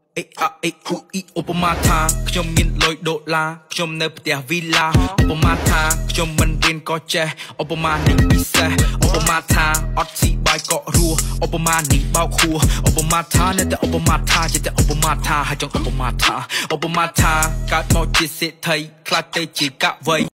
ឧបមាថាខ្ញុំមានលុយដុល្លារខ្ញុំនៅផ្ទះវីឡាឧបមាថាខ្ញុំមិនរៀនក៏ចេះឧបមានេះពិសេសឧបមាថាអត់ស៊ីបាយក៏រស់ឧបមានេះបោកហួរឧបមាថានៅតែឧបមាថាជាតែឧបមាថាហើយចង់ឧបមាថាកើតមកជាសេដ្ឋីខ្លាចទៅជាកវី